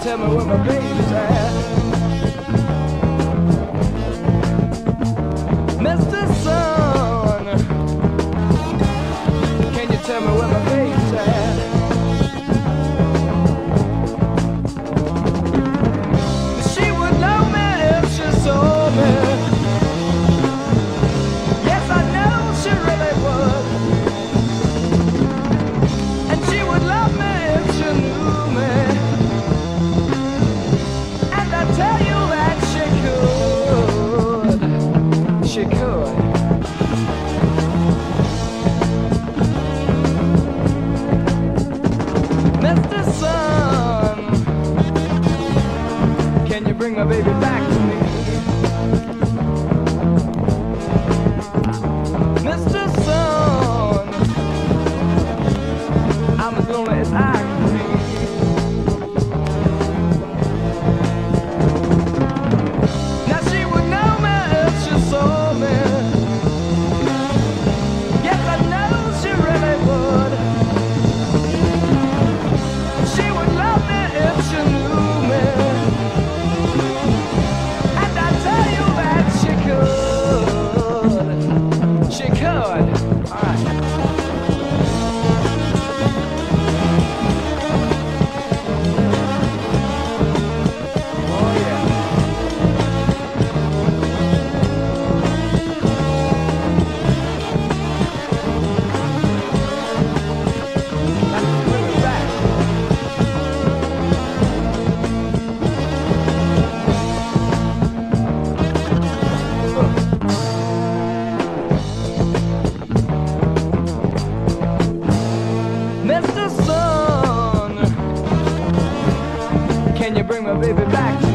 tell me where my baby's at? Mr. Sun, can you tell me where my baby's at? She would love me if she saw me. Yes, I know she really would. And she would love me if she knew me. And I tell you that she could. She could. Mr. Sun, can you bring my baby back to me? Mr. Sun, I'm as lonely as I can be. Now she would know me if she saw me. Yes, I know she really would. She would love me if she knew me. And I tell you that she could. She could. All right. Oh yeah. Let's bring it back. Mr. Sun, can you bring my baby back?